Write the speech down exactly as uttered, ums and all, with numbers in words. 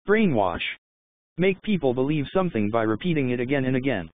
Brainwash. Make people believe something by repeating it again and again.